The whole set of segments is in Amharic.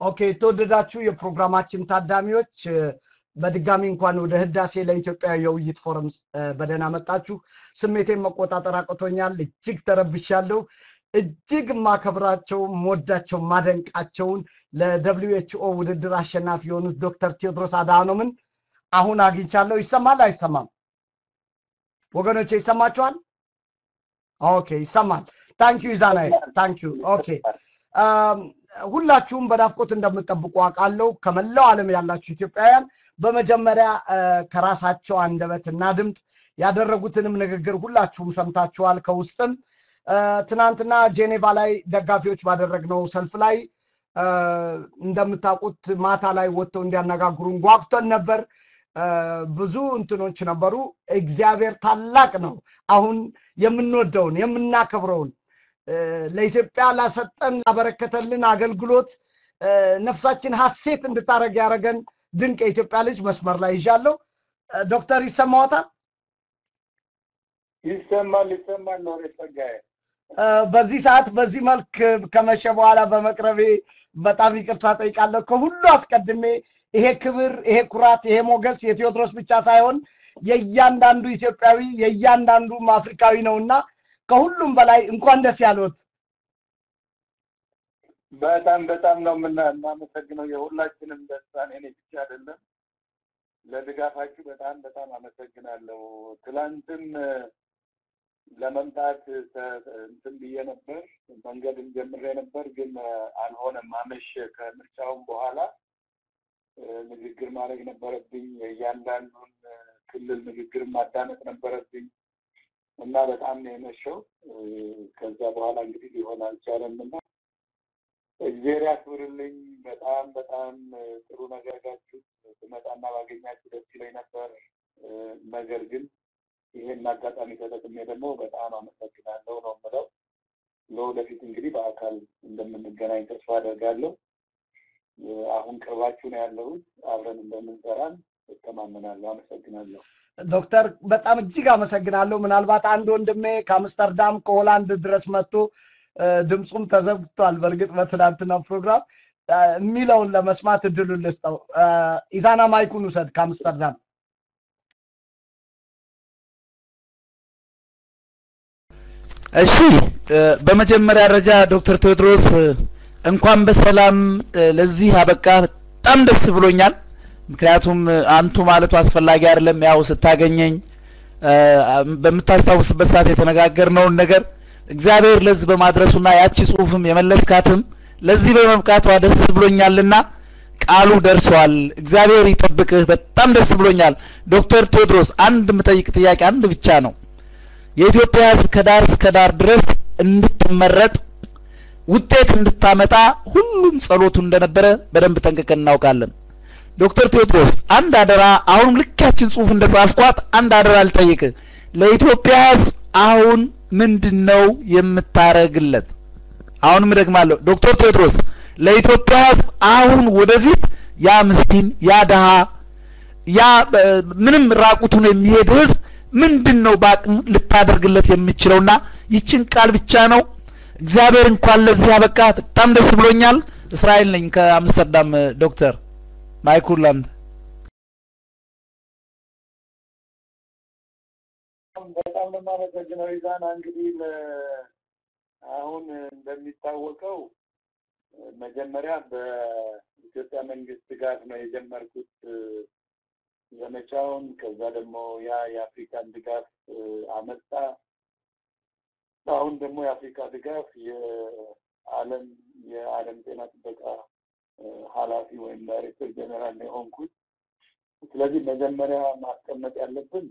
ኦኬ ተወደዳችሁ የፕሮግራማችን ታዳሚዎች በድጋሚ እንኳን ወደ ህዳሴ ለኢትዮጵያ የውይይት ፎረም በደህና መጣችሁ ስሜቴን መቆጣጠር አቅቶኛል እጅግ ተረብሻለሁ እጅግ ማከብራቸው ሞዳቸው ማደንቃቸውን ለWHO ውድድር አሸናፊ የሆኑት ዶክተር ቴዎድሮስ አድሃኖምን አሁን አግኝቻለሁ ይሰማል አይሰማም ወገኖቼ ይሰማችኋል ኦኬ ይሰማል ታንክ ዩ ኢዛናይ ታንክ ዩ ኦኬ ሁላችሁም በናፍቆት እንደምትጠብቁ አቃለው ከመላው ዓለም ያላችሁ ኢትዮጵያውያን በመጀመሪያ ከራሳቸው አንደበትና ድምጽ ያደረጉትንም ንግግር ሁላችሁም ሰምታችኋል ከውስጥም ትናንትና ጄኔቫ ላይ ደጋፊዎች ባደረግነው ሰልፍ ላይ እንደምታውቁት ማታ ላይ ወጥተው እንዲያነጋግሩን ጓጉተን ነበር ብዙ እንትኖች ነበሩ እግዚአብሔር ታላቅ ነው አሁን የምንወደውን የምናከብረውን ለኢትዮጵያ ላሰጠን አበረከተልን አገልግሎት ነፍሳችን ሐሴት እንድታረግ ያረገን ድንቅ የኢትዮጵያ ልጅ መስመር ላይ ይዣለሁ ዶክተር ይሰማዎታል ይሰማል ነው ረጋዬ በዚህ ሰዓት በዚህ መልክ ከመሸ በኋላ በመቅረቤ በጣም ይቅርታ ጠይቃለሁ ከሁሉ አስቀድሜ ይሄ ክብር ይሄ ኩራት ይሄ ሞገስ የቴዎድሮስ ብቻ ሳይሆን የእያንዳንዱ ኢትዮጵያዊ የእያንዳንዱ አፍሪካዊ ነውና ከሁሉም በላይ እንኳን ደስ ያሉት በጣም ነው እናመሰግነው የሁላችንም ደስታ እኔ ብቻ አይደለም ለድጋፋችሁ በጣም አመሰግናለሁ ትላንትም ለመምጣት እንትን ብዬ ነበር መንገድም ጀምሬ ነበር ግን አልሆነም ማመሽ ከምርጫው በኋላ ንግግር ማድረግ ነበረብኝ ያንዳንዱን ክልል ንግግር ማዳመጥ ነበረብኝ እና በጣም ነው የመሸው ከዛ በኋላ እንግዲህ ሊሆን አልቻለምና እግዚአብሔር ያክብርልኝ በጣም ጥሩ ነገር ጋችሁ በመጣና ባገኛችሁ ደስ ይለኝ ነበር ነገር ግን ይሄን አጋጣሚ ተጠቅሜ ደግሞ በጣም አመሰግናለሁ ነው የምለው ለወደፊት እንግዲህ በአካል እንደምንገናኝ ተስፋ አደርጋለሁ አሁን ቅርባችሁ ነው ያለው አብረን እንደምንሰራን ተማመናለሁ አመሰግናለሁ ዶክተር በጣም እጅግ አመሰግናለሁ ምናልባት አንድ ወንድሜ ከአምስተርዳም ከሆላንድ ድረስ መጥቶ ድምጹም ተዘግቷል በርግጥ በትናንትና ፕሮግራም ሚለውን ለመስማት እድሉን ልስጠው ኢዛና ማይኩን ውሰድ ከአምስተርዳም እሺ በመጀመሪያ ደረጃ ዶክተር ቴዎድሮስ እንኳን በሰላም ለዚህ አበቃ በጣም ደስ ብሎኛል ምክንያቱም አንቱ ማለቱ አስፈላጊ አይደለም ያው ስታገኘኝ በመታስተዋወስበት ሰዓት የተነጋገርነው ነገር እግዚአብሔር ለዚህ በማድረሱና ያቺ ጽሁፍም የመለስካትም ለዚህ በመብቃቷ ደስ ብሎኛልና ቃሉ ደርሷል እግዚአብሔር ይጠብቅህ በጣም ደስ ብሎኛል ዶክተር ቴዎድሮስ አንድ መጠይቅ ጥያቄ አንድ ብቻ ነው የኢትዮጵያ ህዝብ ከዳር እስከ ዳር ድረስ እንድትመረጥ ውጤት እንድታመጣ ሁሉም ጸሎቱ እንደነበረ በደንብ ጠንቅቀን እናውቃለን ዶክተር ቴዎድሮስ አንድ አደራ አሁን ልካችን ጽሁፍ እንደጻፍኳት አንድ አደራ ልጠይቅ ለኢትዮጵያ ህዝብ አሁን ምንድነው የምታረግለት አሁንም ደግማለሁ ዶክተር ቴዎድሮስ ለኢትዮጵያ ህዝብ አሁን ወደፊት ያ ምስኪን ያ ደሃ ያ ምንም ራቁቱን የሚሄድ ህዝብ ምንድነው ባቅም ልታደርግለት የምትችለውና ይችን ቃል ብቻ ነው እግዚአብሔር እንኳን ለዚህ አበቃ በጣም ደስ ብሎኛል እስራኤል ነኝ ከአምስተርዳም ዶክተር ማይኩላንድ በጣም ለማመሰግነው ኢዛና እንግዲህ አሁን እንደሚታወቀው መጀመሪያ በኢትዮጵያ መንግስት ጋር ነው የጀመርኩት ዘመቻውን ከዛ ደግሞ የአፍሪካን ድጋፍ አመጣ አሁን ደግሞ የአፍሪካ ድጋፍ የዓለም ጤና ጥበቃ ኃላፊ ወይም ዳይሬክተር ጀነራል ነው ሆንኩት ስለዚህ መጀመሪያ ማስቀመጥ ያለብን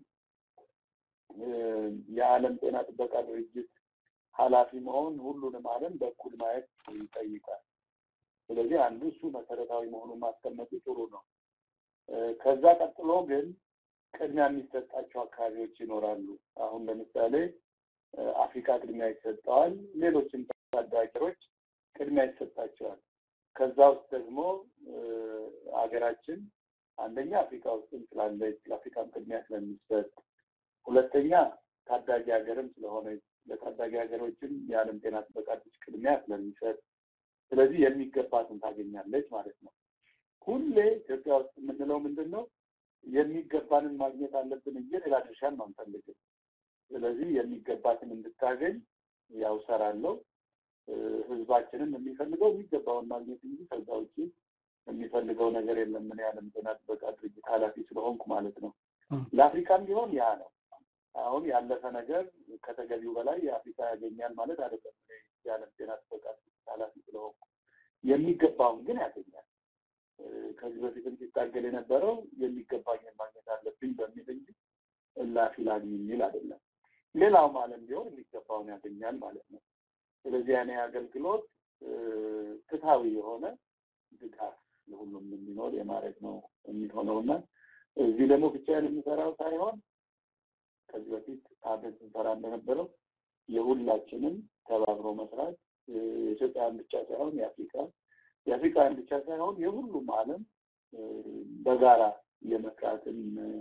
የዓለም ጤና ጥበቃ ድርጅት ኃላፊ መሆን ሁሉንም ዓለም በኩል ማየት ይጠይቃል ስለዚህ አንዱ እሱ መሰረታዊ መሆኑን ማስቀመጡ ጥሩ ነው ከዛ ቀጥሎ ግን ቅድሚያ የሚሰጣቸው አካባቢዎች ይኖራሉ አሁን ለምሳሌ አፍሪካ ቅድሚያ ይሰጣል ሌሎችም ታዳጊዎች ቅድሚያ ይሰጣቸዋል ከዛ ውስጥ ደግሞ አገራችን አንደኛ አፍሪካ ውስጥ ስላለች ለአፍሪካም ቅድሚያ ስለሚሰጥ ሁለተኛ ታዳጊ ሀገርም ስለሆነ ለታዳጊ ሀገሮችም የዓለም ጤና ጥበቃ ቅድሚያ ስለሚሰጥ ስለዚህ የሚገባትን ታገኛለች ማለት ነው። ሁሌ ኢትዮጵያ ውስጥ የምንለው ምንድነው የሚገባንን ማግኘት አለብን እንጂ ሌላ ድርሻን አንፈልግም። ስለዚህ የሚገባትን እንድታገኝ ያው ሰራለው ህዝባችንን የሚፈልገው የሚገባውን ማግኘት እንጂ ከዛ ውጪ የሚፈልገው ነገር የለም። ምን ያለም ጤና ጥበቃ ድርጅት ኃላፊ ስለሆንኩ ማለት ነው። ለአፍሪካም ቢሆን ያ ነው። አሁን ያለፈ ነገር ከተገቢው በላይ የአፍሪካ ያገኛል ማለት አይደለም። ያለም ጤና ጥበቃ ድርጅት ኃላፊ ስለሆንኩ የሚገባውን ግን ያገኛል። ከዚህ በፊትም ሲታገል የነበረው የሚገባኝን ማግኘት አለብኝ በሚል እንጂ እላፊ ላግኝ የሚል አይደለም። ሌላውም ዓለም ቢሆን የሚገባውን ያገኛል ማለት ነው። ስለዚህ ያኔ አገልግሎት ፍትሃዊ የሆነ ድጋፍ ለሁሉም እንዲኖር የማድረግ ነው የሚሆነውና እዚህ ደግሞ ብቻዬን የምሰራው ሳይሆን ከዚህ በፊት አብረን ስንሰራ እንደነበረው የሁላችንም ተባብሮ መስራት የኢትዮጵያን ብቻ ሳይሆን የአፍሪካን ብቻ ሳይሆን የሁሉም ዓለም በጋራ የመስራትን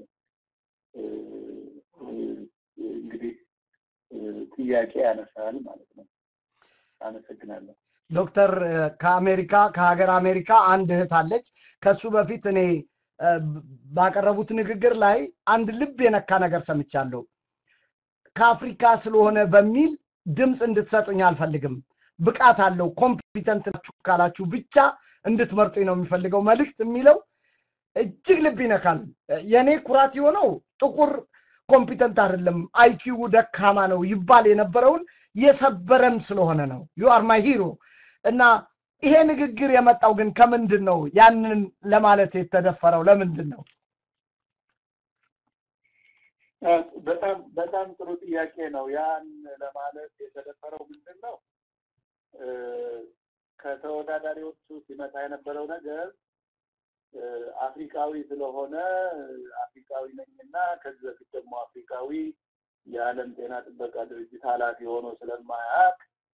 እንግዲህ ጥያቄ ያነሳል ማለት ነው። አመሰግናለሁ። ዶክተር ከሀገር አሜሪካ አንድ እህት አለች። ከሱ በፊት እኔ ባቀረቡት ንግግር ላይ አንድ ልብ የነካ ነገር ሰምቻለሁ። ከአፍሪካ ስለሆነ በሚል ድምጽ እንድትሰጡኝ አልፈልግም። ብቃት አለው ኮምፒተንት ናችሁ ካላችሁ ብቻ እንድትመርጡኝ ነው የሚፈልገው መልእክት የሚለው እጅግ ልብ ይነካል። የኔ ኩራት የሆነው ጥቁር ኮምፒተንት አይደለም አይኪው ደካማ ነው ይባል የነበረውን የሰበረም ስለሆነ ነው። you are my hero እና ይሄ ንግግር የመጣው ግን ከምንድን ነው? ያንን ለማለት የተደፈረው ለምንድን ነው? በጣም ጥሩ ጥያቄ ነው። ያን ለማለት የተደፈረው ምንድነው? ከተወዳዳሪዎቹ ሲመጣ የነበረው ነገር አፍሪካዊ ስለሆነ አፍሪካዊ ነኝና ከዚህ በፊት ደግሞ አፍሪካዊ የዓለም ጤና ጥበቃ ድርጅት ኃላፊ ሆኖ ስለማያውቅ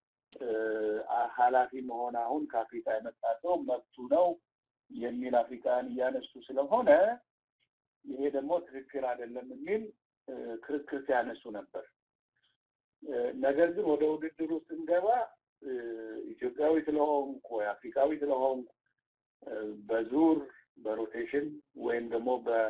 ኃላፊ መሆን አሁን ከአፍሪካ የመጣ ሰው መብቱ ነው የሚል አፍሪካን እያነሱ ስለሆነ ይሄ ደግሞ ትክክል አይደለም የሚል ክርክር ሲያነሱ ነበር። ነገር ግን ወደ ውድድሩ ስንገባ ኢትዮጵያዊ ስለሆንኩ አፍሪካዊ ስለሆንኩ በዙር በሮቴሽን ወይም ደግሞ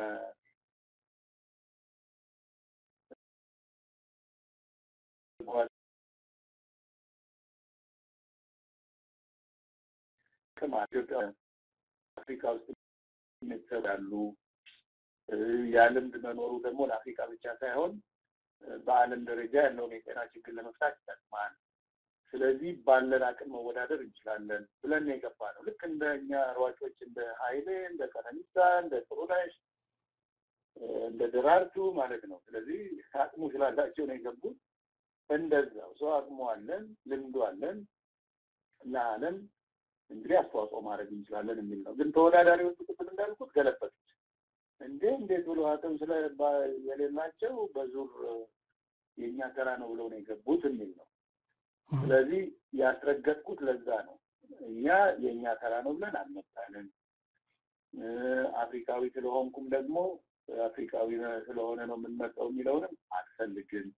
አፍሪካ ውስጥ የሚሰራሉ የዓለም መኖሩ ደግሞ ለአፍሪካ ብቻ ሳይሆን በዓለም ደረጃ ያለውን የጤና ችግር ለመፍታት ይጠቅማል። ስለዚህ ባለን አቅም መወዳደር እንችላለን ብለን የገባ ነው። ልክ እንደኛ ሯጮች እንደ ኃይሌ፣ እንደ ቀነኒሳ፣ እንደ ጥሩነሽ፣ እንደ ደራርቱ ማለት ነው። ስለዚህ አቅሙ ስላላቸው ነው የገቡት። እንደዛው ሰው አቅሙ አለን፣ ልምዱ አለን፣ ለዓለም እንግዲህ አስተዋጽኦ ማድረግ እንችላለን የሚል ነው። ግን ተወዳዳሪዎቹ ቅድም እንዳልኩት ገለበጡት። እንዴት ብሎ አቅም የሌላቸው በዙር የኛ ተራ ነው ብለው ነው የገቡት የሚል ነው። ስለዚህ ያስረገጥኩት ለዛ ነው። እኛ የኛ ተራ ነው ብለን አልመጣንም። አፍሪካዊ ስለሆንኩም ደግሞ አፍሪካዊ ስለሆነ ነው የምንመጣው የሚለውንም አልፈልግም።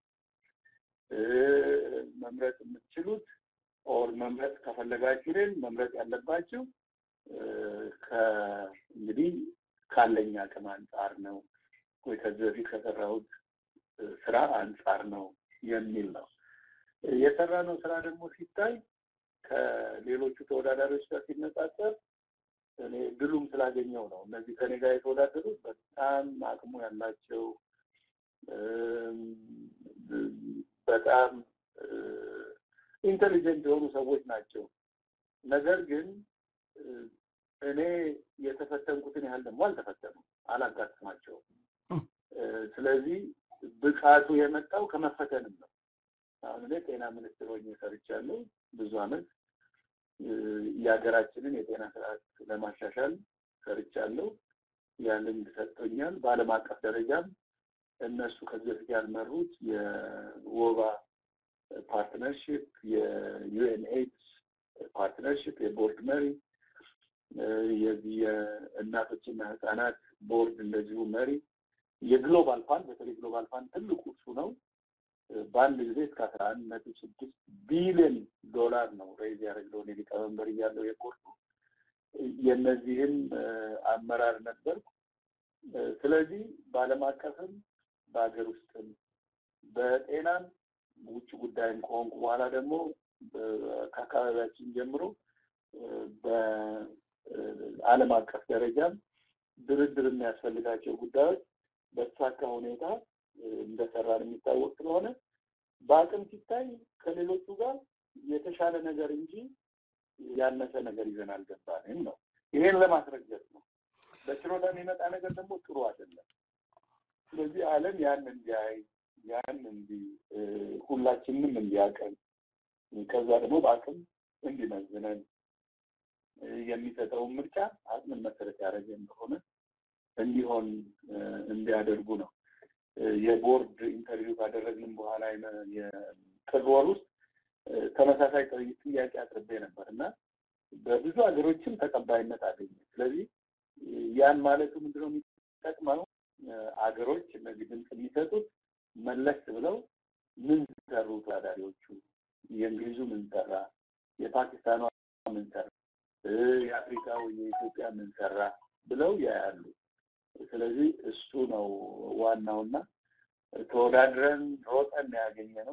መምረጥ የምትችሉት ኦር መምረጥ ከፈለጋችሁ መምረጥ ያለባችሁ እንግዲህ ካለኛ አቅም አንጻር ነው ወይ ከዚህ በፊት ከሰራሁት ስራ አንጻር ነው የሚል ነው። የሰራነው ስራ ደግሞ ሲታይ ከሌሎቹ ተወዳዳሪዎች ጋር ሲነጻጸር እኔ ድሉም ስላገኘው ነው። እነዚህ ከኔ ጋር የተወዳደሩት በጣም አቅሙ ያላቸው በጣም ኢንተሊጀንት የሆኑ ሰዎች ናቸው። ነገር ግን እኔ የተፈተንኩትን ያህል ደግሞ አልተፈተኑም፣ አላጋጥማቸውም። ስለዚህ ብቃቱ የመጣው ከመፈተንም ነው። አሁን እኔ ጤና ሚኒስትር ሆኜ ሰርቻለሁ ብዙ አመት። የሀገራችንን የጤና ስርዓት ለማሻሻል ሰርቻለሁ። ያንን ተሰጥቶኛል። በዓለም አቀፍ ደረጃም እነሱ ከዚህ በፊት ያልመሩት የወባ ፓርትነርሺፕ፣ የዩኤን ኤድስ ፓርትነርሺፕ የቦርድ መሪ፣ የእናቶችና ህፃናት ቦርድ እንደዚሁ መሪ፣ የግሎባል ፋንድ በተለይ ግሎባል ፋንድ ትልቁ እሱ ነው። በአንድ ጊዜ እስከ 11.6 ቢሊዮን ዶላር ነው ሬዝ ያደረገው ሊቀመንበር ያለው የቦርዱ የነዚህም አመራር ነበር። ስለዚህ ባለም አቀፍም በአገር ውስጥም በጤናም ውጭ ጉዳይም ከሆንኩ በኋላ ደግሞ ከአካባቢያችን ጀምሮ በዓለም አቀፍ ደረጃም ድርድር የሚያስፈልጋቸው ጉዳዮች በተሳካ ሁኔታ እንደሰራን የሚታወቅ ስለሆነ በአቅም ሲታይ ከሌሎቹ ጋር የተሻለ ነገር እንጂ ያነሰ ነገር ይዘን አልገባንም ነው። ይሄን ለማስረገጥ ነው። በችሮታ የሚመጣ ነገር ደግሞ ጥሩ አይደለም። ስለዚህ ዓለም ያን እንዲያይ ሁላችንም እንዲያቀም ከዛ ደግሞ በአቅም እንዲመዝነን የሚሰጠው ምርጫ አቅምን መሰረት ያደረገ እንደሆነ እንዲሆን እንዲያደርጉ ነው። የቦርድ ኢንተርቪው ካደረግንም በኋላ የጥር ወር ውስጥ ተመሳሳይ ጥያቄ አቅርቤ ነበርና በብዙ ሀገሮችም ተቀባይነት አገኘ። ስለዚህ ያን ማለቱ ምንድነው የሚጠቅመው? አገሮች እነዚህ ድምጽ የሚሰጡት መለስ ብለው ምን ሰሩ ተወዳዳሪዎቹ፣ የእንግሊዙ ምን ሰራ፣ የፓኪስታኑ ምን ሰራ፣ የአፍሪካው የኢትዮጵያ ምን ሰራ ብለው ያያሉ። ስለዚህ እሱ ነው ዋናውና ተወዳድረን ሮጠን ያገኘነው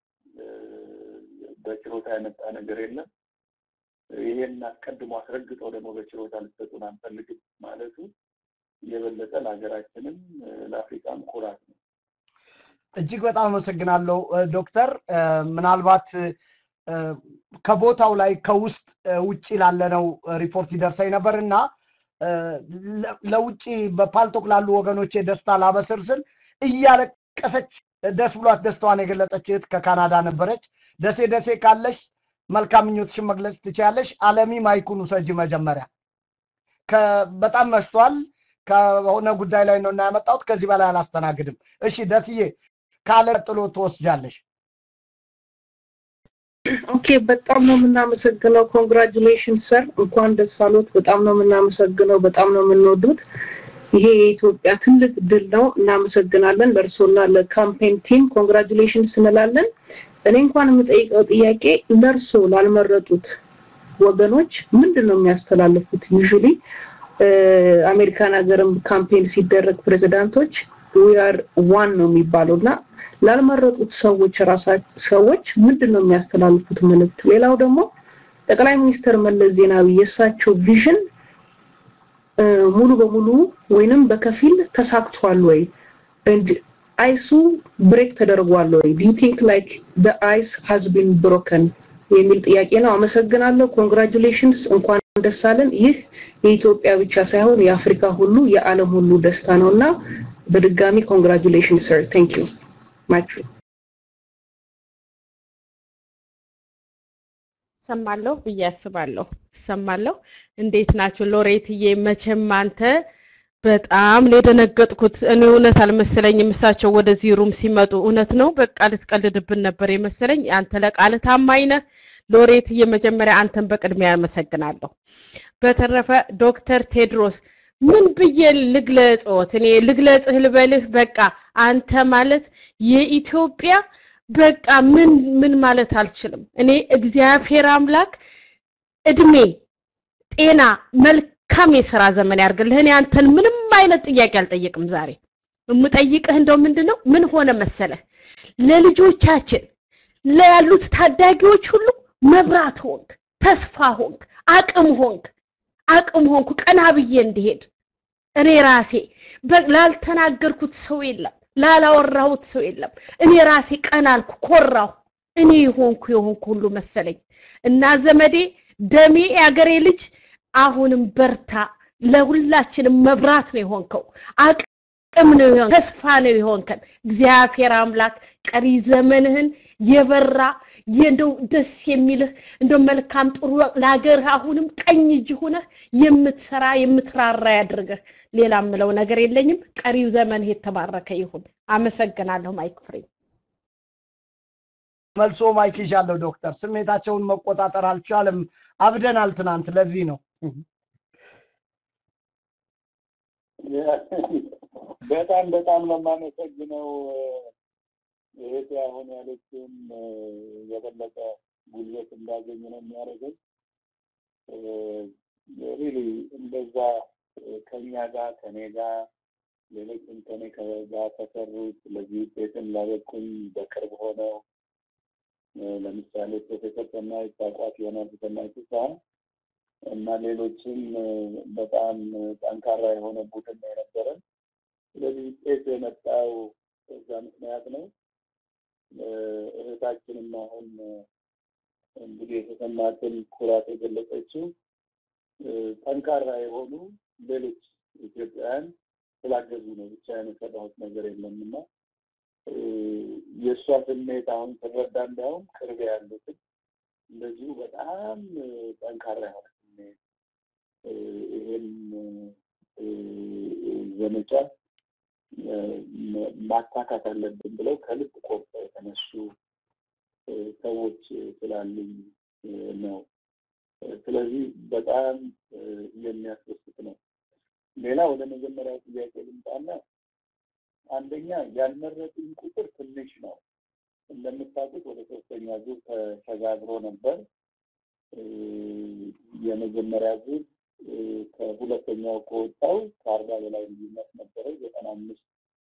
በችሮታ የመጣ ነገር የለም። ይሄን አስቀድሞ አስረግጠው ደግሞ በችሮታ ልትሰጡን አንፈልግም ማለቱ የበለጠ ለሀገራችንም ለአፍሪካም ኩራት ነው። እጅግ በጣም አመሰግናለሁ ዶክተር። ምናልባት ከቦታው ላይ ከውስጥ ውጪ ላለነው ሪፖርት ይደርሰኝ ነበርና ለውጪ በፓልቶክ ላሉ ወገኖች ደስታ ላበስር ስል እያለቀሰች ደስ ብሏት ደስታዋን የገለጸች እህት ከካናዳ ነበረች። ደሴ ካለሽ መልካም ምኞትሽን መግለጽ ትችያለሽ። አለሚ ማይኩን ውሰጂ መጀመሪያ። በጣም መሽቷል። ከሆነ ጉዳይ ላይ ነው እና ያመጣሁት ከዚህ በላይ አላስተናግድም። እሺ ደስዬ ካለ ጥሎ ተወስጃለሽ። ኦኬ በጣም ነው የምናመሰግነው። ኮንግራቹሌሽን ሰር፣ እንኳን ደስ አሎት። በጣም ነው የምናመሰግነው፣ በጣም ነው የምንወዱት። ይሄ የኢትዮጵያ ትልቅ ድል ነው። እናመሰግናለን ለርሶና ለካምፔን ቲም ኮንግራቹሌሽንስ እንላለን። እኔ እንኳን የምጠይቀው ጥያቄ ለርሶ ላልመረጡት ወገኖች ምንድነው የሚያስተላልፉት? ዩዥሊ አሜሪካን ሀገርም ካምፔን ሲደረግ ፕሬዝዳንቶች we are one ነው የሚባለውና ላልመረጡት ሰዎች ምንድነው የሚያስተላልፉት መልእክት? ሌላው ደግሞ ጠቅላይ ሚኒስትር መለስ ዜናዊ የሳቸው ቪዥን ሙሉ በሙሉ ወይንም በከፊል ተሳክቷል ወይ? and አይሱ ብሬክ ተደርጓል ወይ? do you think like the ice has been broken? የሚል ጥያቄ ነው። አመሰግናለሁ። ኮንግራቹሌሽንስ፣ እንኳን ደስ አለን። ይህ የኢትዮጵያ ብቻ ሳይሆን የአፍሪካ ሁሉ የዓለም ሁሉ ደስታ ነውና በድጋሚ ኮንግራቹሌሽንስ sir. thank you much. ሰማለሁ ብያስባለሁ። ሰማለሁ። እንዴት ናችሁ ሎሬትዬ? መቼም አንተ በጣም ለደነገጥኩት እኔ እውነት አልመሰለኝም። እሳቸው ወደዚህ ሩም ሲመጡ እውነት ነው በቃ ልትቀልድብን ነበር የመሰለኝ። አንተ ለቃል ታማኝ ነህ ሎሬትዬ። መጀመሪያ አንተን በቅድሚያ አመሰግናለሁ። በተረፈ ዶክተር ቴድሮስ ምን ብዬ ልግለጽዎት? እኔ ልግለጽህ ልበልህ በቃ አንተ ማለት የኢትዮጵያ በቃ ምን ማለት አልችልም። እኔ እግዚአብሔር አምላክ እድሜ ጤና መልካም የሥራ ዘመን ያርግልህ። እኔ አንተን ምንም አይነት ጥያቄ አልጠየቅም። ዛሬ የምጠይቅህ እንደው ምንድነው ምን ሆነ መሰለህ ለልጆቻችን ለያሉት ታዳጊዎች ሁሉ መብራት ሆንክ፣ ተስፋ ሆንክ፣ አቅም ሆንክ ቀና ብዬ እንድሄድ እኔ ራሴ ላልተናገርኩት ሰው የለም ላላወራሁት ሰው የለም። እኔ ራሴ ቀናልኩ ኮራሁ። እኔ ሆንኩ ሁሉ መሰለኝ እና ዘመዴ ደሜ ያገሬ ልጅ አሁንም በርታ። ለሁላችንም መብራት ነው የሆንከው፣ አቅም ነው የሆንከው፣ ተስፋ ነው የሆንከን። እግዚአብሔር አምላክ ቀሪ ዘመንህን የበራ እንደው ደስ የሚልህ እንደው መልካም ጥሩ ለሀገርህ አሁንም ቀኝ እጅ ሆነህ የምትሰራ የምትራራ ያድርግህ። ሌላ ምለው ነገር የለኝም። ቀሪው ዘመንህ የተባረከ ይሁን። አመሰግናለሁ። ማይክ ፍሪ መልሶ ማይክ ይዣለሁ። ዶክተር ስሜታቸውን መቆጣጠር አልቻለም። አብደናል ትናንት። ለዚህ ነው በጣም ነው የማመሰግነው እህቴ አሁን ያለችውን የበለጠ ጉልበት እንዳገኝ ነው የሚያደርገው። ሪሊ እንደዛ ከኛ ጋር ከኔ ጋር ሌሎችም ከኔ ጋር ተሰሩት ለዚህ ውጤትን ላበቁኝ በቅርብ ሆነው ለምሳሌ ፕሮፌሰር ሰናይ ታቋት ይሆናል ሰናይ ሲሳን እና ሌሎችም በጣም ጠንካራ የሆነ ቡድን ነው የነበረን። ስለዚህ ውጤት የመጣው በዛ ምክንያት ነው። እህታችንም አሁን እንግዲህ የተሰማትን ኩራት የገለጸችው ጠንካራ የሆኑ ሌሎች ኢትዮጵያውያን ስላገዙ ነው። ብቻ የሰራሁት ነገር የለምና የእሷ ስሜት አሁን ተረዳ እንዳውም ቅርብ ያሉትን እንደዚሁ በጣም ጠንካራ የሆነ ስሜት ይሄን ዘመቻ ማሳካት አለብን ብለው ከልብ ቆርጠው የተነሱ ሰዎች ስላሉኝ ነው። ስለዚህ በጣም የሚያስደስት ነው። ሌላ ወደ መጀመሪያው ጥያቄ ልምጣና አንደኛ ያልመረጡኝ ቁጥር ትንሽ ነው። እንደምታውቁት ወደ ሶስተኛ ዙር ተሸጋግሮ ነበር። የመጀመሪያ ዙር ከሁለተኛው ከወጣው ከ40 በላይ ልዩነት ነበረ። 95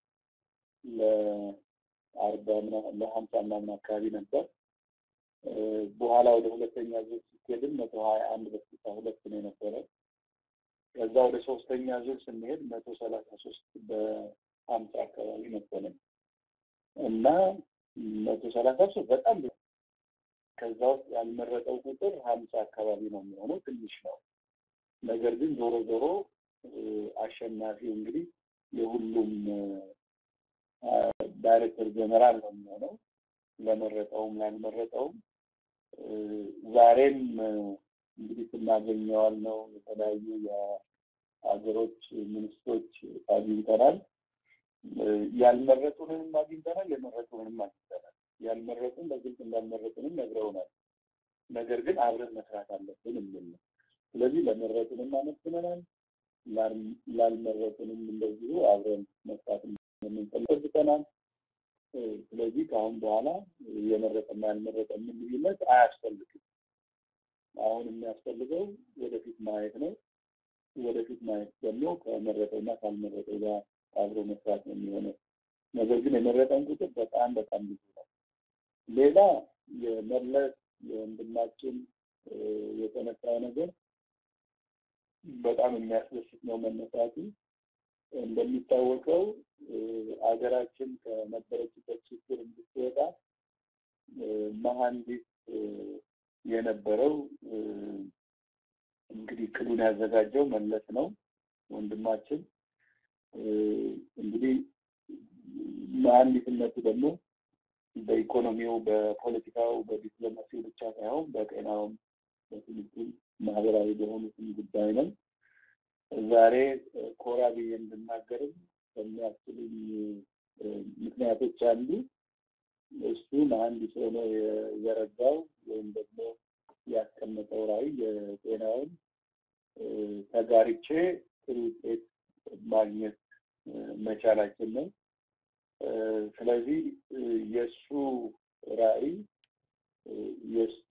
ለ50 ምናምን አካባቢ ነበር። በኋላ ወደ ሁለተኛ ዙር ሲሄድም 121 በ62 ነው የነበረ። ከዛ ወደ ሶስተኛ ዙር ስንሄድ 133 በ50 አካባቢ ነበረ እና 133 በጣም ከዛ ውስጥ ያልመረጠው ቁጥር 50 አካባቢ ነው የሚሆነው። ትንሽ ነው። ነገር ግን ዞሮ ዞሮ አሸናፊው እንግዲህ የሁሉም ዳይሬክተር ጀነራል ነው የሚሆነው። ለመረጠውም ላልመረጠውም ዛሬም እንግዲህ ስናገኘዋል ነው የተለያዩ የአገሮች ሚኒስትሮች አግኝተናል። ያልመረጡንም አግኝተናል፣ የመረጡንም አግኝተናል። ያልመረጡን በግልጽ እንዳልመረጡንም ነግረውናል። ነገር ግን አብረን መስራት አለብን የሚል ነው። ስለዚህ ለመረጡንም አመስግነናል፣ ላልመረጡንም እንደዚሁ አብረን መስራት እንደምንፈልገናል። ስለዚህ ከአሁን በኋላ የመረጠና ያልመረጠ ልዩነት አያስፈልግም። አሁን የሚያስፈልገው ወደፊት ማየት ነው። ወደፊት ማየት ደግሞ ከመረጠና ካልመረጠው ጋር አብሮ መስራት ነው የሚሆነው። ነገር ግን የመረጠን ቁጥር በጣም በጣም ብዙ ነው። ሌላ የመለስ የወንድማችን የተነሳው ነገር በጣም የሚያስደስት ነው መነሳቱ። እንደሚታወቀው አገራችን ከነበረችበት ችግር እንድትወጣ መሐንዲስ የነበረው እንግዲህ እቅዱን ያዘጋጀው መለስ ነው ወንድማችን። እንግዲህ መሐንዲስነቱ ደግሞ በኢኮኖሚው፣ በፖለቲካው፣ በዲፕሎማሲው ብቻ ሳይሆን በጤናውም፣ በትምህርቱም፣ ማህበራዊ በሆኑትም ጉዳይ ነው። ዛሬ ኮራ ብዬ እንድናገርም ከሚያስችሉኝ ምክንያቶች አንዱ እሱ መሐንዲስ ሆኖ የዘረጋው ወይም ደግሞ ያስቀመጠው ራዕይ የጤናውን ተጋርቼ ጥሩ ውጤት ማግኘት መቻላችን ነው። ስለዚህ የእሱ ራዕይ የእሱ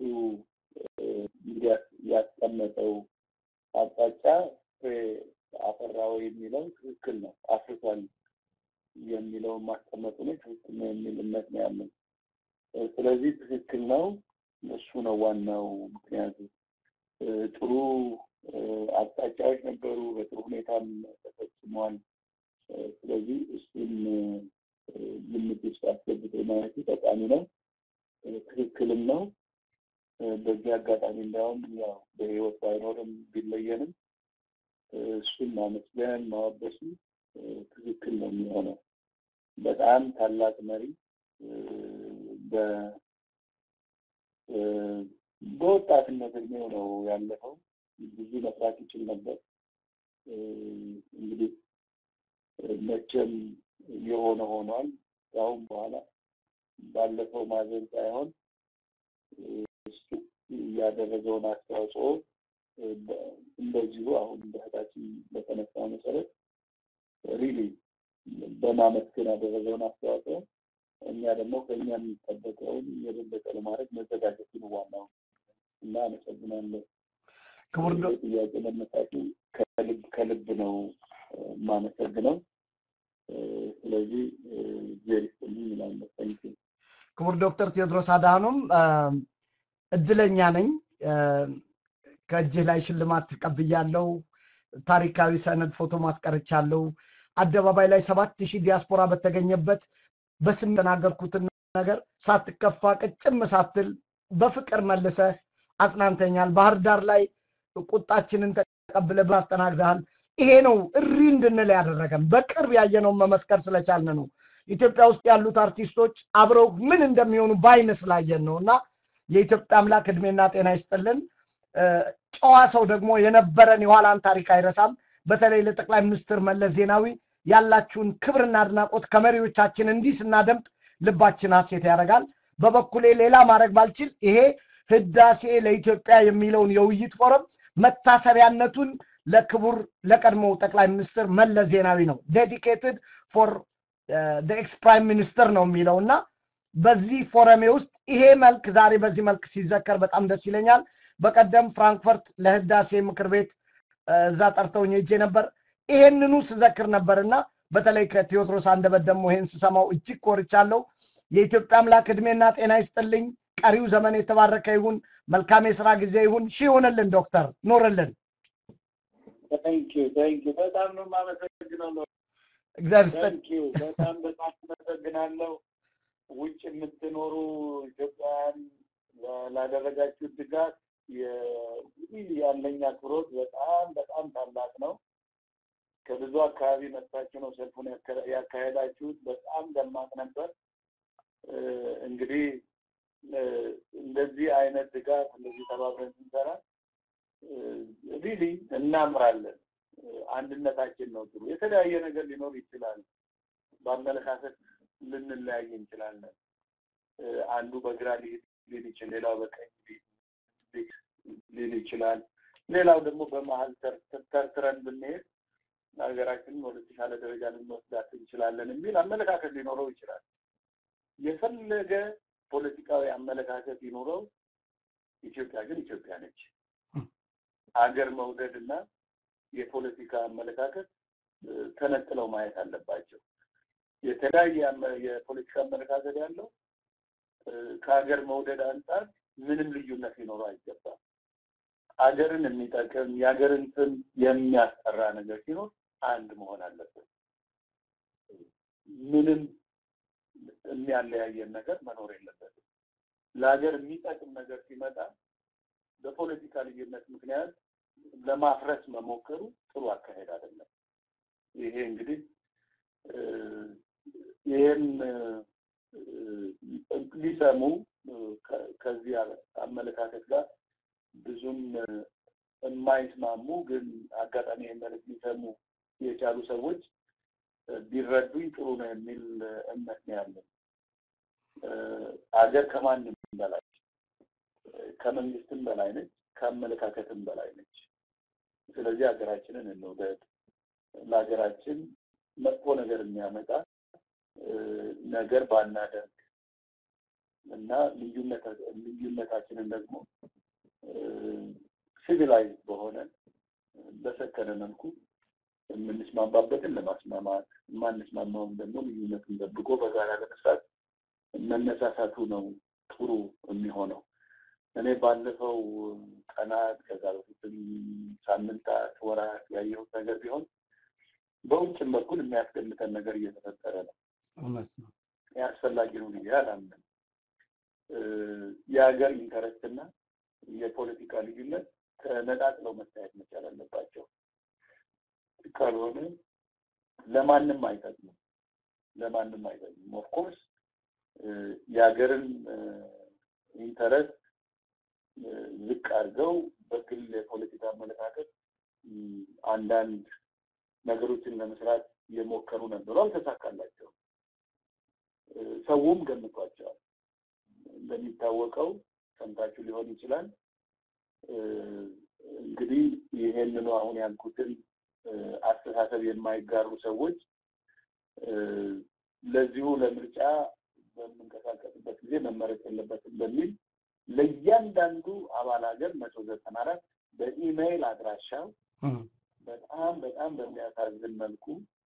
ያስቀመጠው አቅጣጫ አፈራው የሚለው ትክክል ነው። አፍርቷል የሚለው ማስቀመጡ ነው ትክክል ነው የሚል እምነት ነው ያለው። ስለዚህ ትክክል ነው። እሱ ነው ዋናው ምክንያቱ። ጥሩ አቅጣጫዎች ነበሩ፣ በጥሩ ሁኔታም ተፈጽሟል። ስለዚህ እሱን ግምት ውስጥ አስገብቶ ማየቱ ጠቃሚ ነው፣ ትክክልም ነው። በዚህ አጋጣሚ እንዳውም ያው በህይወት ባይኖርም ቢለየንም እሱን ማመስገን ማወደሱ ትክክል ነው የሚሆነው። በጣም ታላቅ መሪ በወጣትነት እድሜው ነው ያለፈው። ብዙ መስራት ይችል ነበር። እንግዲህ መቼም የሆነ ሆኗል። አሁን በኋላ ባለፈው ማዘን ሳይሆን እሱ ያደረገውን አስተዋጽኦ እንደዚሁ አሁን በህታችን በተነሳው መሰረት ሪሊ በማመስገን ያደረገውን አስተዋጽኦ እኛ ደግሞ ከኛ የሚጠበቀውን የበለጠ ለማድረግ መዘጋጀት ነው ዋናው እና አመሰግናለሁ። ክቡር ጥያቄ ለመሳቱ ከልብ ነው ማመሰግነው። ስለዚህ ጀሪስልኝ ይላል ታንኪ ክቡር ዶክተር ቴዎድሮስ አድሃኖም እድለኛ ነኝ ከእጅህ ላይ ሽልማት ተቀብያለሁ። ታሪካዊ ሰነድ ፎቶ ማስቀርቻለሁ። አደባባይ ላይ 7000 ዲያስፖራ በተገኘበት በስም ተናገርኩትን ነገር ሳትከፋ ቅጭም ሳትል በፍቅር መልሰህ አጽናንተኛል። ባህር ዳር ላይ ቁጣችንን ተቀብለህ አስተናግደሃል። ይሄ ነው እሪ እንድንል ያደረገን። በቅርብ ያየነው መመስከር ስለቻልን ነው። ኢትዮጵያ ውስጥ ያሉት አርቲስቶች አብረው ምን እንደሚሆኑ ባይነ ስላየን ነውና የኢትዮጵያ አምላክ እድሜና ጤና ይስጥልን። ጨዋ ሰው ደግሞ የነበረን የኋላን ታሪክ አይረሳም። በተለይ ለጠቅላይ ሚኒስትር መለስ ዜናዊ ያላችሁን ክብርና አድናቆት ከመሪዎቻችን እንዲህ ስናደምጥ ልባችን ሐሴት ያደርጋል። በበኩሌ ሌላ ማድረግ ባልችል ይሄ ህዳሴ ለኢትዮጵያ የሚለውን የውይይት ፎረም መታሰቢያነቱን ለክቡር ለቀድሞው ጠቅላይ ሚኒስትር መለስ ዜናዊ ነው ዴዲኬትድ ፎር the ex prime minister ነው የሚለውና በዚህ ፎረም ውስጥ ይሄ መልክ ዛሬ በዚህ መልክ ሲዘከር በጣም ደስ ይለኛል። በቀደም ፍራንክፈርት ለህዳሴ ምክር ቤት እዛ ጠርተውኝ ሄጄ ነበር። ይሄንኑ ስዘክር ነበርና በተለይ ከቴዎድሮስ አንደበት ደግሞ ይሄን ስሰማው እጅግ ኮርቻለሁ። የኢትዮጵያ አምላክ እድሜና ጤና ይስጥልኝ። ቀሪው ዘመን የተባረከ ይሁን። መልካም የሥራ ጊዜ ይሁን። ሺ ይሁንልን። ዶክተር ኖርልን። ታንኪ በጣም ነው ማመሰግናለሁ። እግዚአብሔር ይስጥልኝ። በጣም አመሰግናለሁ። ውጭ የምትኖሩ ኢትዮጵያውያን ላደረጋችሁ ድጋፍ ያለኝ አክብሮት በጣም ታላቅ ነው። ከብዙ አካባቢ መጣችሁ ነው ሰልፉን ያካሄዳችሁት። በጣም ደማቅ ነበር። እንግዲህ እንደዚህ አይነት ድጋፍ እንደዚህ ተባብረን ስንሰራ ሪሊ እናምራለን። አንድነታችን ነው ጥሩ። የተለያየ ነገር ሊኖር ይችላል። በአመለካከት ልንለያይ እንችላለን። አንዱ በግራ ሊል ይችላል፣ ሌላው በቀኝ ሊል ይችላል። ሌላው ደግሞ በመሃል ተርትረን ብንሄድ ሀገራችንን ወደ ተሻለ ደረጃ ልንወስዳት እንችላለን የሚል አመለካከት ሊኖረው ይችላል። የፈለገ ፖለቲካዊ አመለካከት ይኖረው፣ ኢትዮጵያ ግን ኢትዮጵያ ነች። ሀገር መውደድና የፖለቲካ አመለካከት ተነጥለው ማየት አለባቸው። የተለያየ የፖለቲካ አመለካከት ያለው ከሀገር መውደድ አንፃር ምንም ልዩነት ሊኖረው አይገባም። ሀገርን የሚጠቅም የሀገርን ስም የሚያስጠራ ነገር ሲኖር አንድ መሆን አለበት። ምንም የሚያለያየን ነገር መኖር የለበትም። ለሀገር የሚጠቅም ነገር ሲመጣ በፖለቲካ ልዩነት ምክንያት ለማፍረስ መሞከሩ ጥሩ አካሄድ አይደለም። ይሄ እንግዲህ ይሄን ሊሰሙ ከዚህ አመለካከት ጋር ብዙም የማይስማሙ ግን አጋጣሚ መልእክት ሊሰሙ የቻሉ ሰዎች ቢረዱኝ ጥሩ ነው የሚል እምነት ነው ያለኝ። ሀገር ከማንም በላይ ከመንግስትም በላይ ነች፣ ከአመለካከትም በላይ ነች። ስለዚህ ሀገራችንን እንውደድ። ለሀገራችን መጥፎ ነገር የሚያመጣ ነገር ባናደርግ እና ልዩነታችንን ደግሞ ሲቪላይዝ በሆነ በሰከነ መልኩ የምንስማማበትን ለማስማማት የማንስማማውን ደግሞ ልዩነቱን ደብቆ በጋራ ለመስራት መነሳሳቱ ነው ጥሩ የሚሆነው። እኔ ባለፈው ቀናት ከዛ በፊትም ሳምንታት ወራት ያየሁት ነገር ቢሆን በውጭም በኩል የሚያስገምተን ነገር እየተፈጠረ ነው። እውነት ነው። ያስፈላጊ ነው ብዬ አላምንም። የሀገር ኢንተረስትና የፖለቲካ ልዩነት ተነጣጥለው መታየት መቻል አለባቸው። ካልሆነ ለማንም አይጠቅምም። ኦፍ ኮርስ የሀገርን ኢንተረስት ዝቅ አድርገው በግል የፖለቲካ አመለካከት አንዳንድ ነገሮችን ለመስራት የሞከሩ ነበሩ፣ አልተሳካላቸውም። ሰውም ገምቷቸዋል። እንደሚታወቀው ሰምታችሁ ሊሆን ይችላል። እንግዲህ ይሄንኑ አሁን ያልኩትን አስተሳሰብ የማይጋሩ ሰዎች ለዚሁ ለምርጫ በምንቀሳቀስበት ጊዜ መመረጥ የለበትም በሚል ለእያንዳንዱ አባል ሀገር 194 በኢሜይል አድራሻው በጣም በሚያሳዝን መልኩ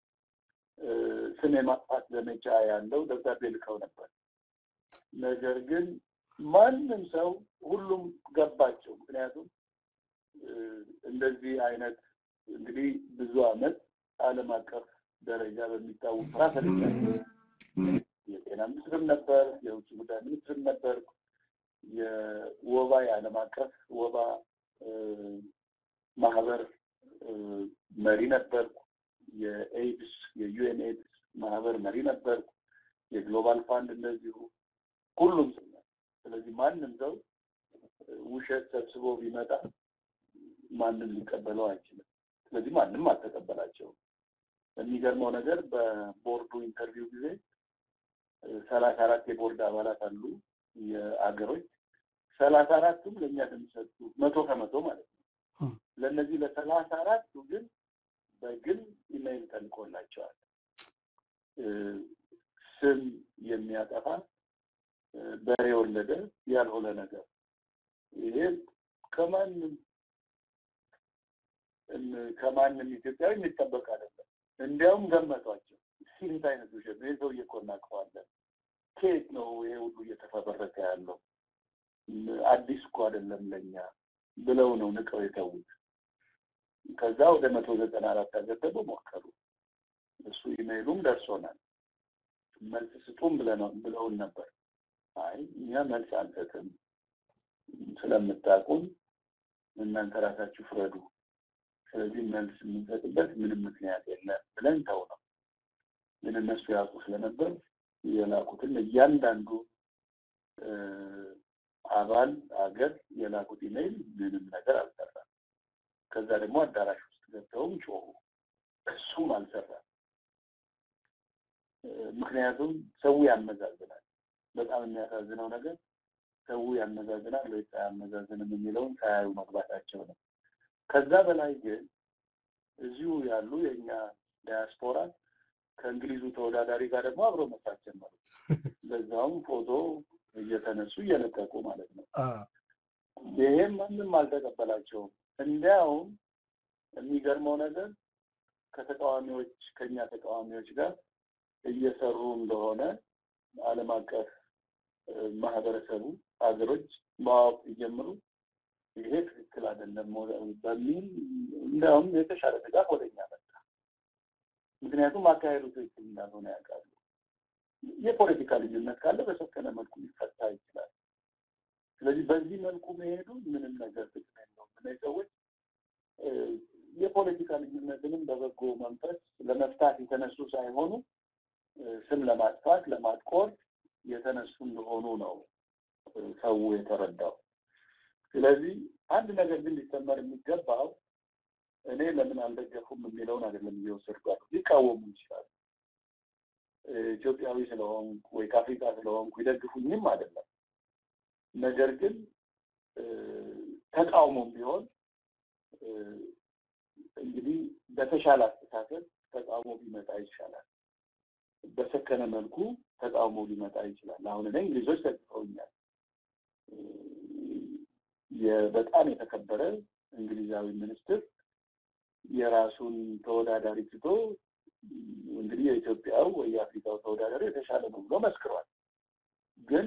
ስም የማጥፋት ዘመቻ ያለው ደብዳቤ ልከው ነበር። ነገር ግን ማንም ሰው ሁሉም ገባቸው። ምክንያቱም እንደዚህ አይነት እንግዲህ ብዙ አመት ዓለም አቀፍ ደረጃ በሚታወቅ ስራ ሰርቻለሁ። የጤና ሚኒስትርም ነበር፣ የውጭ ጉዳይ ሚኒስትርም ነበር፣ የወባ የዓለም አቀፍ ወባ ማህበር መሪ ነበር፣ የኤድስ የዩኤን ኤድስ ማህበር መሪ ነበር፣ የግሎባል ፋንድ እንደዚሁ ሁሉም። ስለዚህ ማንም ሰው ውሸት ሰብስቦ ቢመጣ ማንም ሊቀበለው አይችልም። ስለዚህ ማንም አልተቀበላቸውም። የሚገርመው ነገር በቦርዱ ኢንተርቪው ጊዜ 34 የቦርድ አባላት አሉ የአገሮች 34ቱም ለኛ ድምጽ ሰጡ 100% ማለት ነው። ለነዚህ ለ34ቱ ግን በግል ኢሜይል ተልኮላቸዋል። ስም የሚያጠፋ በሬ ወለደ ያልሆነ ነገር ይሄ ከማንም ኢትዮጵያዊ የሚጠበቅ አይደለም። እንዲያውም ገመቷቸው ሲንት አይነት ውሸት ነው ሰው እየቆናቀዋለን ከየት ነው ይሄ ሁሉ እየተፈበረከ ያለው አዲስ እኮ አይደለም ለኛ ብለው ነው ንቀው የተውት። ከዛ ወደ 194 አገደቡ ሞከሩ። እሱ ኢሜይሉም ደርሶናል መልስ ስጡም ብለውን ነበር። አይ እኛ መልስ አንሰጥም ስለምታውቁን እናንተ ራሳችሁ ፍረዱ፣ ስለዚህ መልስ የምንሰጥበት ምንም ምክንያት የለም ብለን ተው ነው። ግን እነሱ ያውቁ ስለነበር የላኩትን እያንዳንዱ አባል አገር የላኩት ኢሜይል ምንም ነገር አልሰራም። ከዛ ደግሞ አዳራሽ ውስጥ ገብተውም ጮሁ፣ እሱም አልሰራም። ምክንያቱም ሰው ያመዛዝናል። በጣም የሚያሳዝነው ነገር ሰው ያመዛዝናል ወይ ሳያመዛዝንም የሚለውን ሳያዩ መግባታቸው ነው። ከዛ በላይ ግን እዚሁ ያሉ የኛ ዲያስፖራ ከእንግሊዙ ተወዳዳሪ ጋር ደግሞ አብሮ መስራት ጀመሩ። በዛውም ፎቶ እየተነሱ እየለቀቁ ማለት ነው። ይሄም ምንም አልተቀበላቸውም። እንዲያውም የሚገርመው ነገር ከኛ ተቃዋሚዎች ጋር እየሰሩ እንደሆነ ዓለም አቀፍ ማህበረሰቡ ሀገሮች ማወቅ ሲጀምሩ ይሄ ትክክል አይደለም በሚል እንዲያውም የተሻለ ድጋፍ ወደኛ መጣ። ምክንያቱም አካሄዱ ትክክል እንዳልሆነ ያውቃሉ። የፖለቲካ ልዩነት ካለ በሰከነ መልኩ ሊፈታ ይችላል። ስለዚህ በዚህ መልኩ መሄዱ ምንም ነገር ጥቅም የለውም። እነዚህ ሰዎች የፖለቲካ ልዩነትንም በበጎ መንፈስ ለመፍታት የተነሱ ሳይሆኑ ስም ለማጥፋት ለማጥቆር የተነሱ እንደሆኑ ነው ሰው የተረዳው። ስለዚህ አንድ ነገር ግን ሊሰመር የሚገባው እኔ ለምን አልደገፉም የሚለውን አይደለም እየወሰድኩት ሊቃወሙ ይችላሉ። ኢትዮጵያዊ ስለሆንኩ ወይ ከአፍሪካ ስለሆንኩ ይደግፉኝም አይደለም። ነገር ግን ተቃውሞም ቢሆን እንግዲህ በተሻለ አስተሳሰብ ተቃውሞ ቢመጣ ይሻላል። በሰከነ መልኩ ተቃውሞ ሊመጣ ይችላል። አሁን እኔ እንግሊዞች ተቃውሞኛል። በጣም የተከበረ እንግሊዛዊ ሚኒስትር የራሱን ተወዳዳሪ ትቶ እንግዲህ የኢትዮጵያው ወይ የአፍሪካው ተወዳዳሪ የተሻለ ነው ብሎ መስክሯል። ግን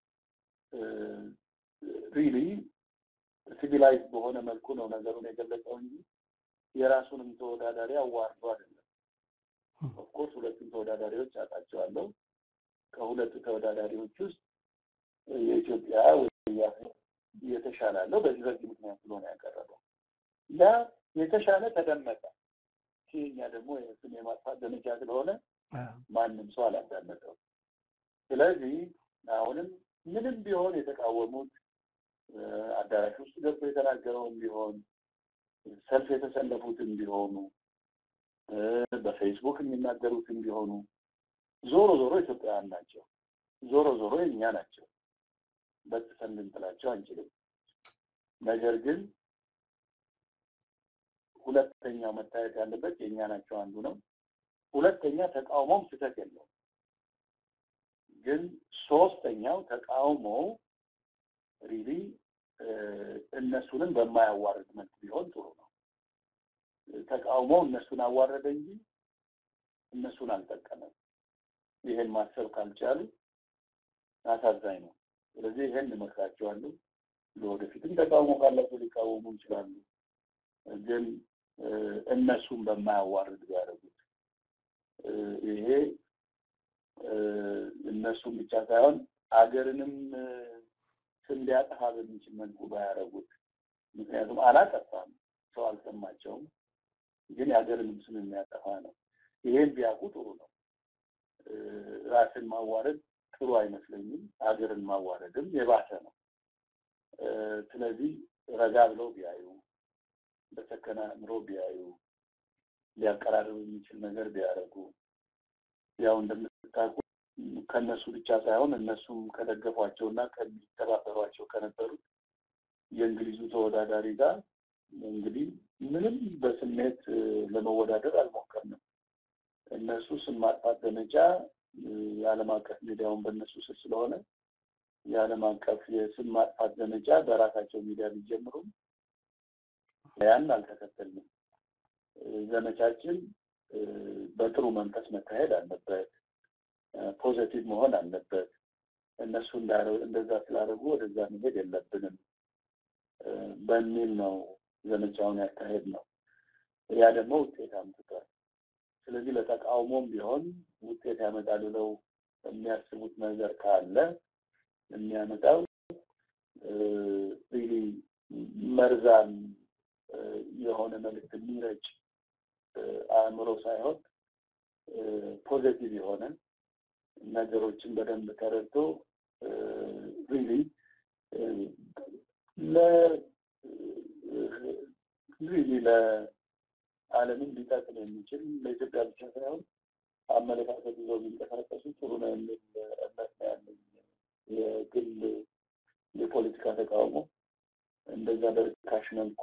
ሪሊ ሲቪላይዝ በሆነ መልኩ ነው ነገሩን የገለጸው እንጂ የራሱንም ተወዳዳሪ አዋርዶ አይደለም። ኦፍኮርስ ሁለቱም ተወዳዳሪዎች አጣቸዋለሁ። ከሁለቱ ተወዳዳሪዎች ውስጥ የኢትዮጵያ ወይ የአፍሪካ የተሻለ በዚህ ምክንያት ስለሆነ ያቀረበው ያ የተሻለ ተደመጠ። ሲኛ ደግሞ የስም የማጥፋት ዘመቻ ስለሆነ ማንም ሰው አላዳመጠው። ስለዚህ አሁንም ምንም ቢሆን የተቃወሙት አዳራሽ ውስጥ ገብቶ የተናገረውም ቢሆን ሰልፍ የተሰለፉትም ቢሆኑ በፌስቡክ የሚናገሩትም ቢሆኑ ዞሮ ኢትዮጵያውያን ናቸው። ዞሮ የኛ ናቸው። በጥሰን ልንጥላቸው አንችልም። ነገር ግን ሁለተኛው መታየት ያለበት የኛ ናቸው አንዱ ነው። ሁለተኛ ተቃውሞም ስህተት የለውም። ግን ሶስተኛው ተቃውሞ ሪሊ እነሱንም በማያዋርድ መልክ ቢሆን ጥሩ ነው። ተቃውሞ እነሱን አዋረደ እንጂ እነሱን አልጠቀመም። ይሄን ማሰብ ካልቻሉ አሳዛኝ ነው። ስለዚህ ይሄን እመክራቸዋለሁ። ለወደፊትም ተቃውሞ ካላቸው ሊቃወሙ ይችላሉ፣ ግን እነሱን በማያዋርድ ቢያደርጉት ይሄ እነሱን ብቻ ሳይሆን አገርንም ስም ሊያጠፋ በሚችል መልኩ ባያደርጉት። ምክንያቱም አላጠፋም፣ ሰው አልሰማቸውም፣ ግን የአገርንም ስም የሚያጠፋ ነው። ይሄን ቢያውቁ ጥሩ ነው። ራስን ማዋረድ ጥሩ አይመስለኝም። አገርን ማዋረድም የባሰ ነው። ስለዚህ ረጋ ብለው ቢያዩ፣ በሰከነ አእምሮ ቢያዩ፣ ሊያቀራርብ የሚችል ነገር ቢያደርጉ፣ ያው እንደምታውቁ ከነሱ ብቻ ሳይሆን እነሱም ከደገፏቸውና ከሚተባበሯቸው ከነበሩት የእንግሊዙ ተወዳዳሪ ጋር እንግዲህ ምንም በስሜት ለመወዳደር አልሞከርንም። እነሱ ስም ማጥፋት ዘመቻ የዓለም አቀፍ ሚዲያውን በእነሱ ስር ስለሆነ የዓለም አቀፍ የስም ማጥፋት ዘመቻ በራሳቸው ሚዲያ ቢጀምሩም ያን አልተከተልንም። ዘመቻችን በጥሩ መንፈስ መካሄድ አለበት፣ ፖዚቲቭ መሆን አለበት። እነሱ እንደዛ ስላደረጉ ወደዛ መሄድ የለብንም በሚል ነው ዘመቻውን ያካሄድ ነው። ያ ደግሞ ውጤት አምጥቷል። ስለዚህ ለተቃውሞም ቢሆን ውጤት ያመጣል ብለው የሚያስቡት ነገር ካለ የሚያመጣው ሪሊ መርዛም የሆነ መልዕክት የሚረጭ አእምሮ ሳይሆን ፖዚቲቭ የሆነ ነገሮችን በደንብ ተረድቶ ሪሊ ለዓለምን ሊጠቅም የሚችል ለኢትዮጵያ ብቻ ሳይሆን አመለካከት ይዘው የሚንቀሳቀሱ ጥሩ ነው የሚል እምነት ነው ያለኝ። የግል የፖለቲካ ተቃውሞ እንደዛ በርካሽ መልኩ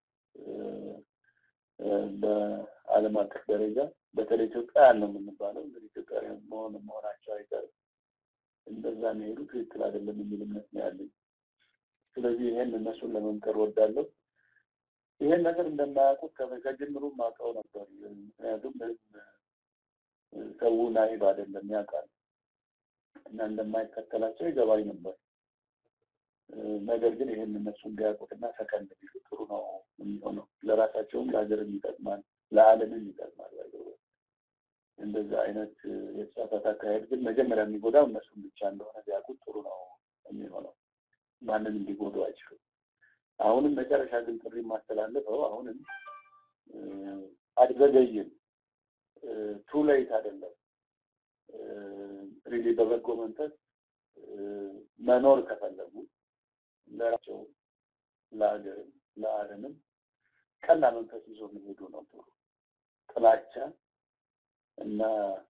በዓለም አቀፍ ደረጃ በተለይ ኢትዮጵያውያን ነው የምንባለው፣ እንግዲህ ኢትዮጵያውያን መሆናቸው አይቀርም፣ እንደዛ መሄዱ ትክክል አይደለም የሚል እምነት ነው ያለኝ። ስለዚህ ይሄን እነሱን ለመምከር ወዳለሁ። ይሄን ነገር እንደማያውቁት ከጀምሩ ማውቀው ነበር። ምክንያቱም ሰው ናይብ አይደለም፣ ያውቃል እና እንደማይከተላቸው ይገባኝ ነበር። ነገር ግን ይሄን እነሱ እንዲያውቁትና ሰከን ቢሉ ጥሩ ነው የሚሆነው። ለራሳቸውም ለሀገርም ይጠቅማል፣ ለዓለምም ይጠቅማል። እንደዛ አይነት የተሳሳተ አካሄድ ግን መጀመሪያ የሚጎዳው እነሱን ብቻ እንደሆነ ቢያውቁት ጥሩ ነው የሚሆነው። ማንንም ሊጎዱ አይችሉም። አሁንም መጨረሻ ግን ጥሪ ማስተላለፈው አሁንም አድዘገይም ቱ ሌት አይደለም። ሪሊ በበጎ መንፈስ መኖር ከፈለጉ ለራቸው ለሀገርም ለዓለምም ቀና መንፈስ ይዞ መሄዱ ነው ጥሩ። ጥላቻ እና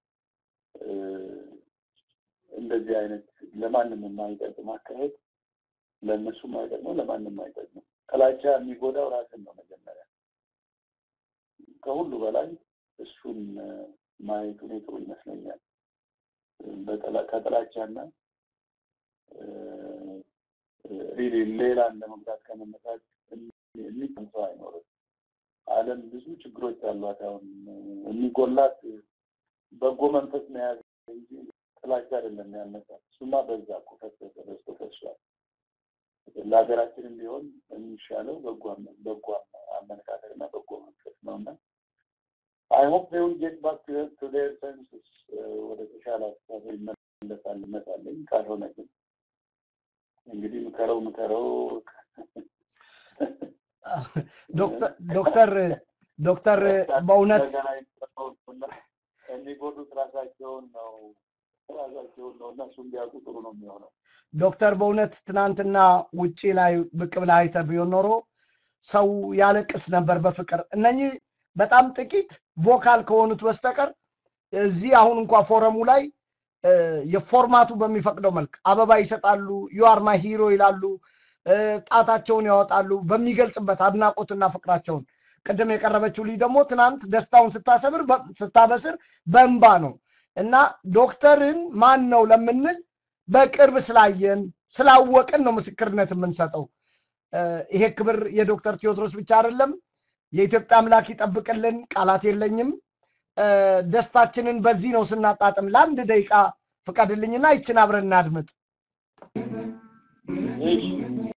እንደዚህ አይነት ለማንም የማይጠቅም አካሄድ ለእነሱም አይጠቅመው፣ ለማንም አይጠቅም። ጥላቻ የሚጎዳው ራስን ነው መጀመሪያ። ከሁሉ በላይ እሱን ማየቱ ጥሩ ይመስለኛል። ከጥላቻና ሪሊ ሌላን ለመግዛት ከመነሳት የሚቀንሰው አይኖርም። ዓለም ብዙ ችግሮች አሏት። አሁን የሚጎላት በጎ መንፈስ መያዝ እንጂ ጥላቻ አይደለም ያነሳት። እሱማ በዛ እኮ ፈሷል። ለሀገራችንም ቢሆን የሚሻለው በጎ አመለካከትና በጎ መንፈስ ነውና I hope they will get back to their senses ወደ ተሻለ አስተሳሰብ ይመለሳል መሰለኝ። ካልሆነ ግን እንግዲህ ምከረው ዶክተር በእውነት የሚጎዱት ራሳቸውን ነው እነሱ እንዲያውቁ ጥሩ ነው የሚሆነው። ዶክተር በእውነት ትናንትና ውጪ ላይ ብቅ ብለህ አይተህ ቢሆን ኖሮ ሰው ያለቅስ ነበር በፍቅር። እነኚህ በጣም ጥቂት ቮካል ከሆኑት በስተቀር እዚህ አሁን እንኳን ፎረሙ ላይ የፎርማቱ በሚፈቅደው መልክ አበባ ይሰጣሉ፣ ዩ አር ማይ ሂሮ ይላሉ፣ ጣታቸውን ያወጣሉ በሚገልጽበት አድናቆትና ፍቅራቸውን። ቅድም የቀረበችው ልጅ ደግሞ ትናንት ደስታውን ስታበስር በእንባ ነው። እና ዶክተርን ማን ነው ለምንል በቅርብ ስላየን ስላወቅን ነው ምስክርነት የምንሰጠው። ይሄ ክብር የዶክተር ቴዎድሮስ ብቻ አይደለም። የኢትዮጵያ አምላክ ይጠብቅልን። ቃላት የለኝም። ደስታችንን በዚህ ነው ስናጣጥም። ለአንድ ደቂቃ ፍቀድልኝና ይችን አብረን እናድምጥ።